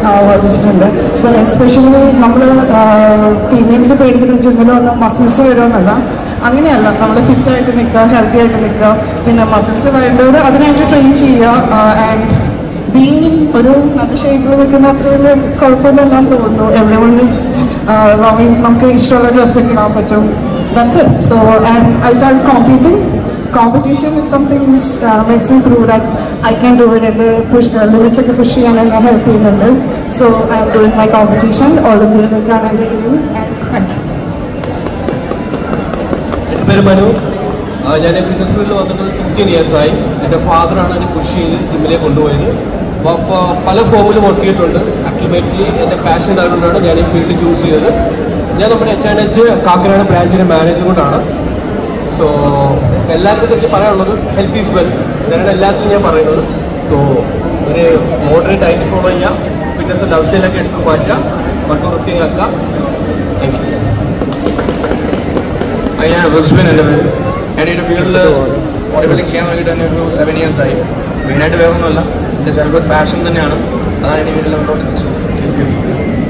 വർദ്ധിച്ചിട്ടുണ്ട്. So especially നമ്മൾ females പേടിക്കുന്ന ജിമ്മിൽ വന്ന് മസിൽസ് വരുമെന്നല്ല, അങ്ങനെയല്ല. നമ്മൾ ഫിറ്റായിട്ട് നിൽക്കുക, ഹെൽത്തി ആയിട്ട് നിൽക്കുക, പിന്നെ മസിൽസ് വേണ്ടവർ അതിനായിട്ട് ട്രെയിൻ ചെയ്യുക. ആൻഡ് ബീങ് ഒരു നല്ല ഷേപ്പിൽ നിൽക്കുന്ന അത്ര വലിയ കുഴപ്പമില്ലെന്നാണ് തോന്നുന്നു. എവറി വൺ ഈസ് ലവിങ്, നമുക്ക് ഇഷ്ടമുള്ള ഡ്രസ്സൊക്കെ ഇടാൻ പറ്റും. That's it. So, and I started competing. Competition is something which makes me prove that I can do it and push the limits of the push and I'm helping them. So, I'm doing my competition. All of the can and thank you. എൻ്റെ പേര് മനു. ഞാൻ fitness ഫീൽഡിൽ വന്നിട്ട് 16 ഇയേഴ്സായി. എൻ്റെ ഫാദറാണ് എന്നെ push ചെയ്ത് ജിമ്മിലേക്ക് കൊണ്ടുപോയത്. അപ്പോൾ പല ഫോമിൽ വർക്ക് ചെയ്തിട്ടുണ്ട്. അൾട്ടിമേറ്റ്ലി എൻ്റെ പാഷൻ ആയതുകൊണ്ടാണ് ഞാൻ ഈ ഫീൽഡ് ചൂസ് ചെയ്തത്. ഞാൻ നമ്മുടെ HNH കാക്കനാട് ബ്രാഞ്ചിൻ്റെ മാനേജർ കൊണ്ടാണ്. സോ എല്ലാവർക്കും എനിക്ക് പറയാനുള്ളത് ഹെൽത്ത് ഈസ് വെൽത്ത്. ഇതാണ് എല്ലാത്തിലും ഞാൻ പറയുന്നത്. സോ ഒരു മോഡറേറ്റ് ഡയറ്റ് ഫോളോ ചെയ്യുക, ഫിറ്റ്നസ് ലൈഫ് സ്റ്റൈലൊക്കെ എടുത്ത് മാറ്റുക, വർക്കൗട്ട് റൂട്ടീൻ ആക്കുക. Thank you. ഞാൻ റിസ്വിൻ എൻ്റെ പേര്. ഞാൻ ഈ ഫീൽഡിൽ ബോഡി ബിൽഡിംഗ് ചെയ്യാൻ വേണ്ടിയിട്ട് തന്നെ ഒരു 7 ഇയേഴ്സായി. മെയിനായിട്ട് വേറൊന്നുമല്ല, എൻ്റെ ചിലപ്പോൾ പാഷൻ തന്നെയാണ്. അതാണ് എൻ്റെ വീട്ടിൽ മുന്നോട്ട് വെച്ചത്. Thank U.